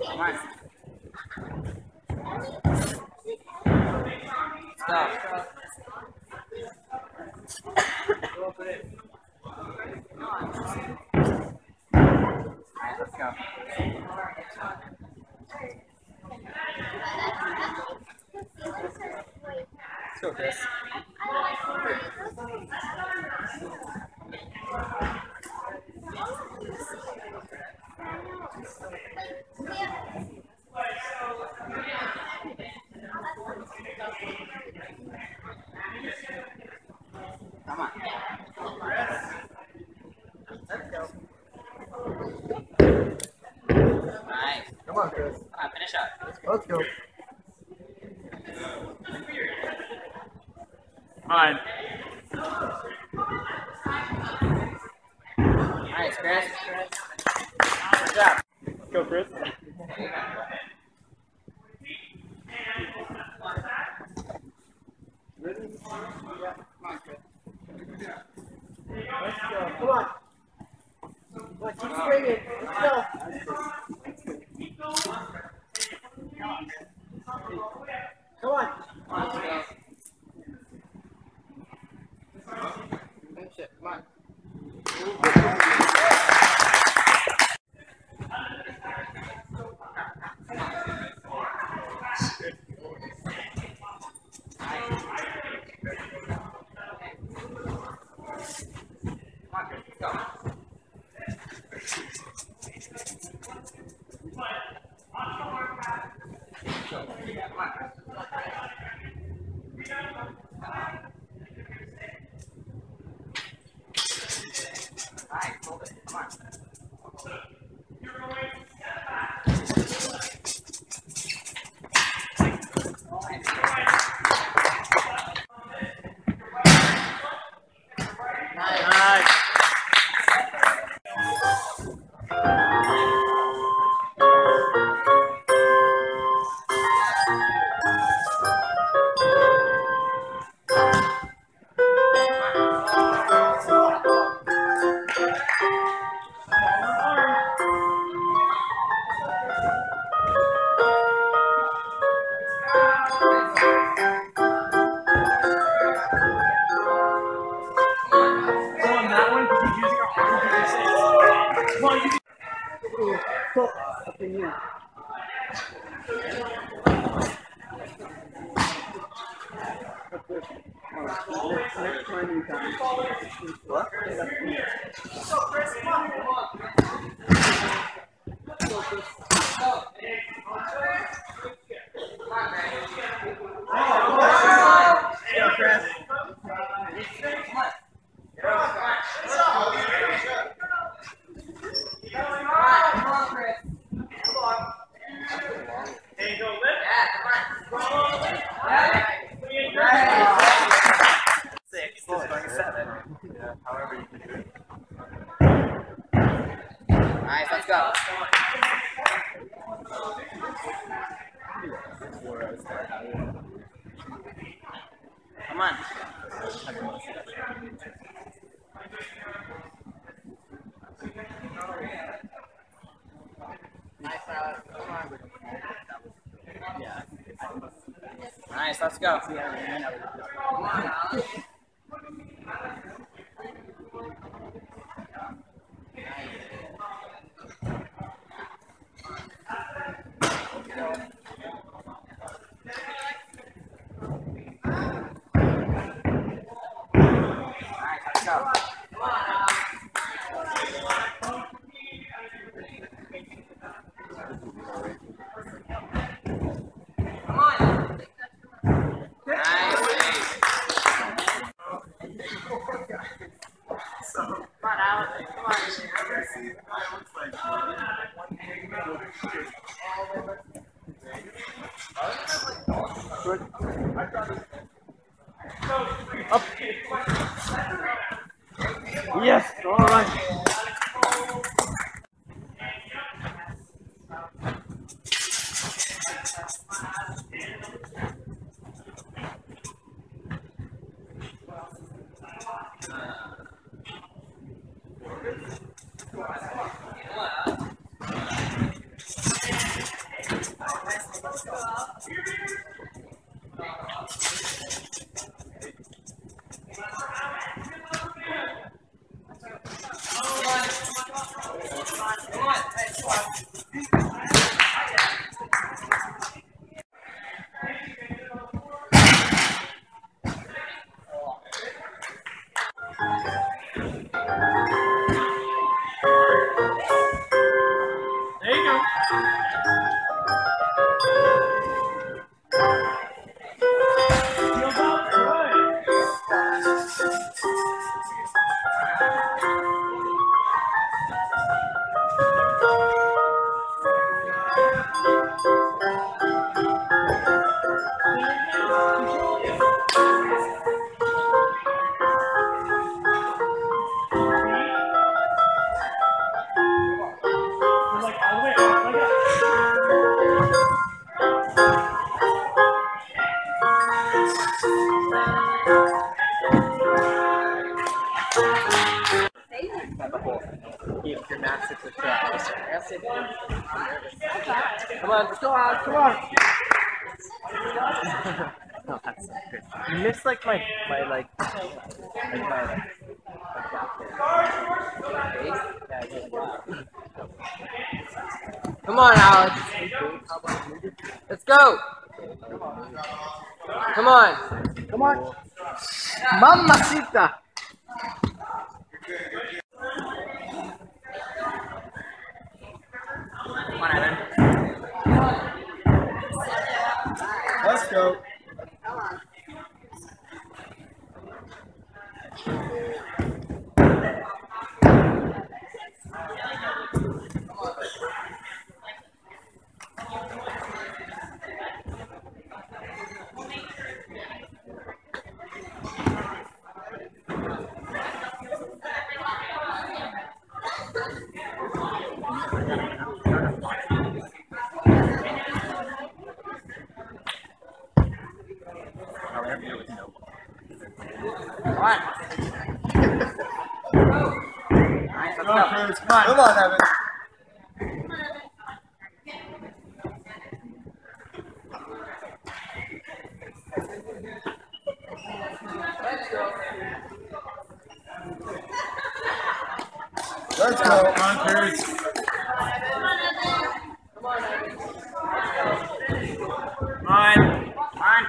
Come on. Let's go. Alright, let's go. Let's go, Chris. Come on. Let's go. Nice. Come on, Chris. Come on, finish up. Let's go. Fine. Nice, Chris. Good job. Let's go, Chris. Ready? Yeah, come on, Chris. Let's go. Come on. Come on, keep swinging. Let's go. Come on. Finish it. Come on. Nice, hold it. Come on. Nice. Up in here. Next time you come. What? Yeah, Chris. Yeah, however you can do it. Nice, let's go. Come on. Nice, come on. Nice, let's go. Come on, Alex. Up. Yes, all right. There you go. Feels up. Good. Like all the way up, like that. Give gymnastics a try. Come on, let's go out. Come on. No, that's not good. You missed like my back there. Yeah, I did. Come on, Alex. Let's go. Come on. Come on. Mamacita. Come on, Evan. Let's go. Come on. Nice, let's go. Cruz. Come on, Evan. Let's go. Come on, Cruz. Come on. Come on.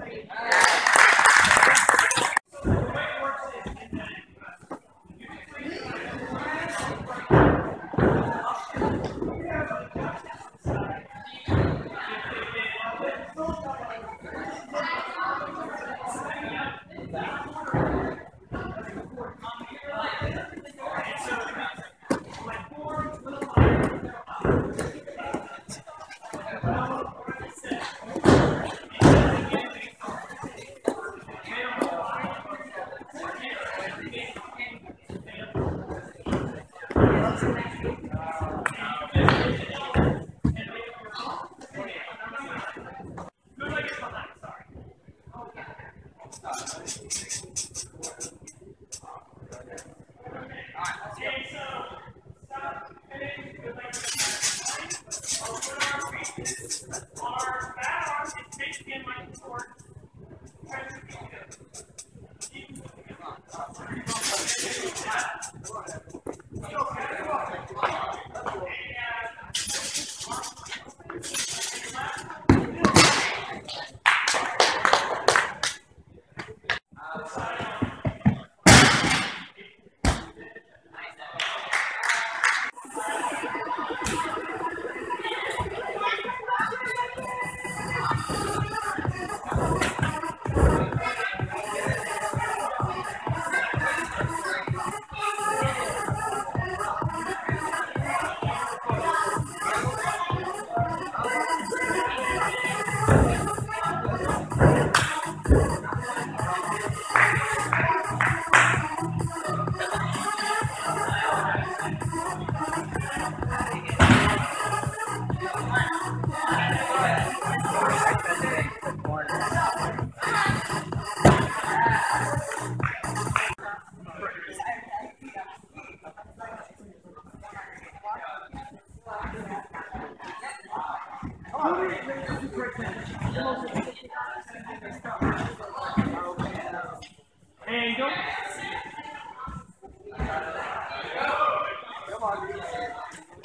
Hey, go. Come on.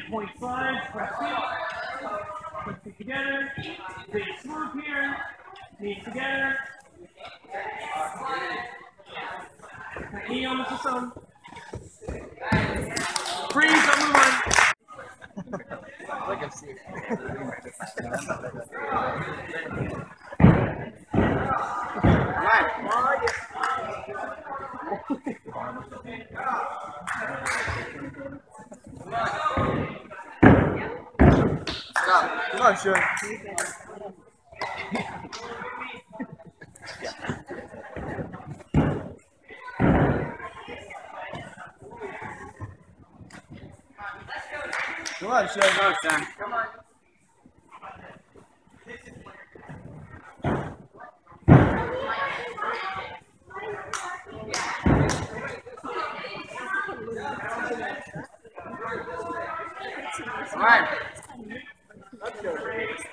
point slide, press feet. Put feet together. Big swoop here. Knees together. Knee on the system. Freeze, don't move on. Like I've seen. Come on, Sean. Come on, Sean. Come on, Sean. Come on. Come on. Let's go.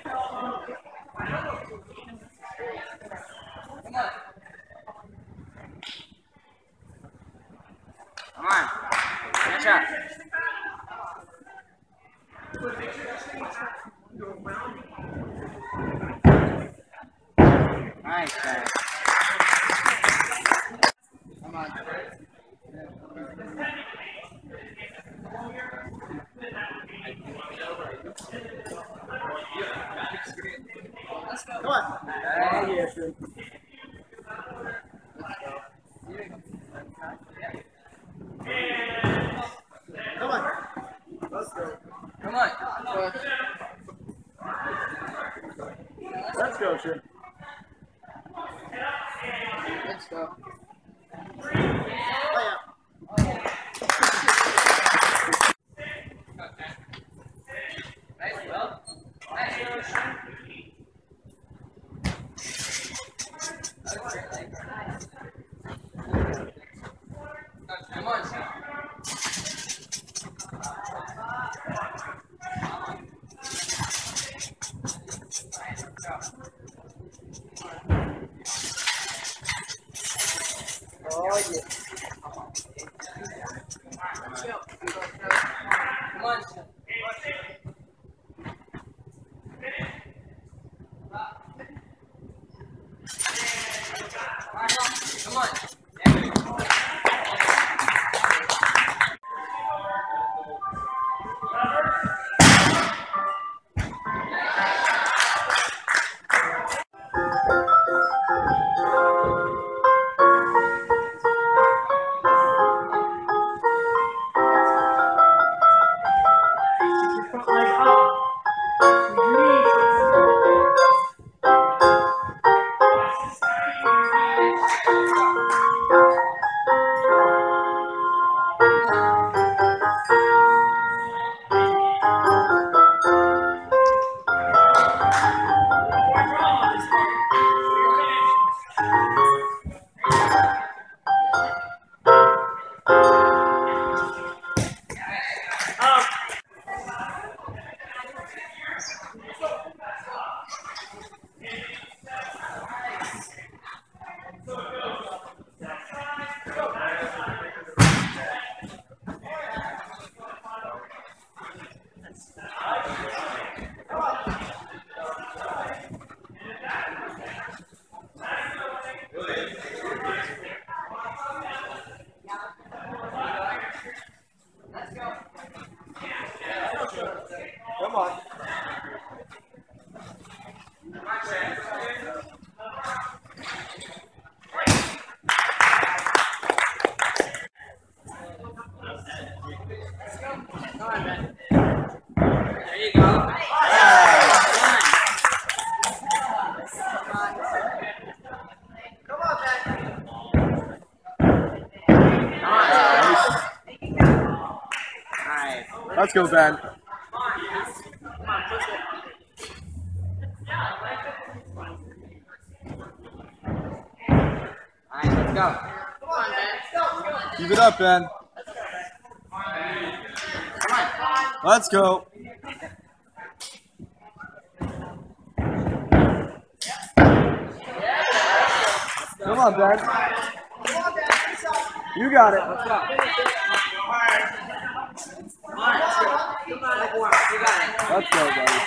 Come on. Catch up. Nice, guys. Come on. Come on. Oh, yeah, sure. Come on. Let's go. Come on. Let's go, Shin. Let's go. Oh, yeah. Come on, Shin. Oh, yeah. Come on, Shin. Come on. Front leg up. Knees. Come on. There you go. Come on, Ben. Nice. Let's go, Ben. Alright, let's go. Come on, Ben. Keep it up, Ben. Come on. Let's go. Come on, Ben. You got it. Let's go. Come on. Let's go, buddy.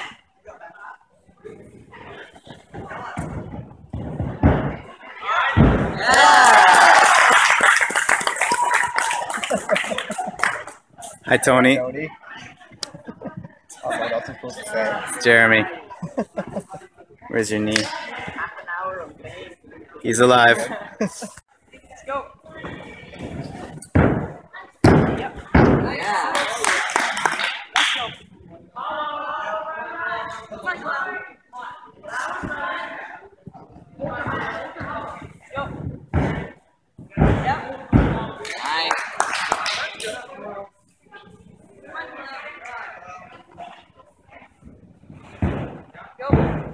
Hi, Tony. Tony. Oh, what else am I supposed to say? It's Jeremy. Where's your knee? He's alive. Let's go. Yep. Yeah. Let's go. Go. Yep. Nice. Go.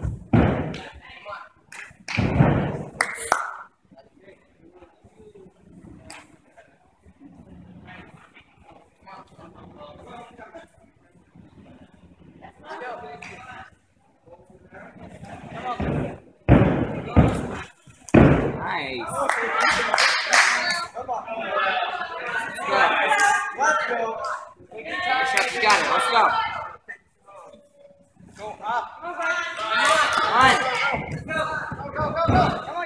Nice. Let's go. Bishop, you got it. Let's go. Go up. Come on. Go. Come on.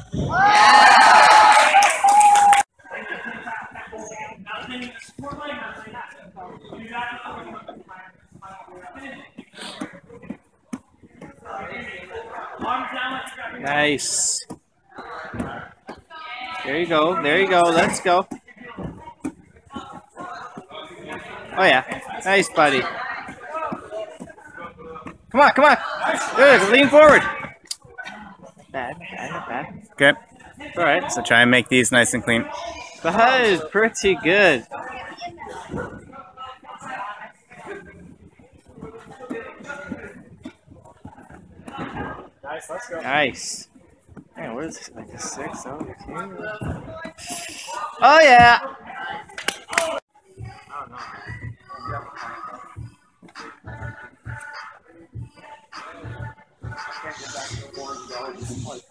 Nice. There you go. There you go. Let's go. Oh, yeah. Nice, buddy. Come on, come on. Good. Lean forward. Bad. Okay. All right. So try and make these nice and clean. That is pretty good. Nice, let's go. Nice. Man, what is this? Like a 6 over 2? Oh, yeah. I don't know. Can't get back to 4 and go.